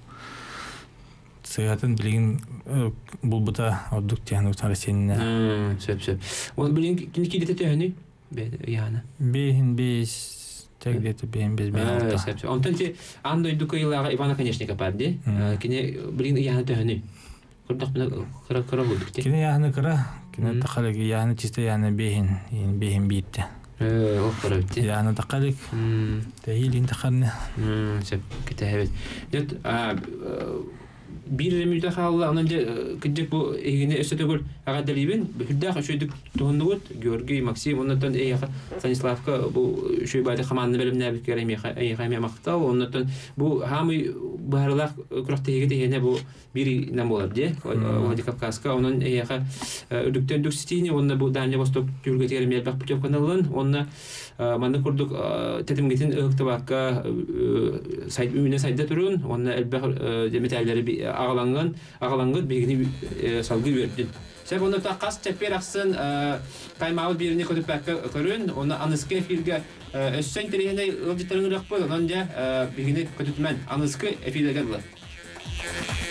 Сыятын билген булбута абдук тяну тарасенне. Сөп сөп. Он билген кинки дете тәһни? Бе яна. Бехин бес так где-то бем без бем. Он танти андой дукайлага Ивана Конечника падди. Кине билген яна тәһни. Курдак менә кыра кыра булдык. Кине яны кыра, кине тахалык яны чисто яны бехин, бехин битте. Э, о кырытты. Яны тахалык. Тәһил интихарны. Мм, сөп китәбет. Дет а bir müddet halla onunca gidecek bu egine ösetөгөл ага далибен бүлдәк шөйдүк тугындыгыт Георгий Максим оннан эйя Станиславка бу шөй байды команда белемне бит кереме эйя мактал оннан бу хамы барлак күрәктәге дигәне бу бир нам булыр ди Владикавказка оннан эйя үдүктән дүкстине оннан бу Дальний Восток түргә кереме бак бүтөп каналын оннан манда курдук тетимгетин ыктыбакка сайт үмүнө сайда турун оннан элбек деметаллары агаланган агаланган бегини салгы берди. Себеп онда тақас тепер аксын тайм-аут бирине көтөпкә көрүн, оны аныскы эфирге өссән терегенде ылдыттырын рак болду, онда бегини көтөтмән аныскы эфирге булды.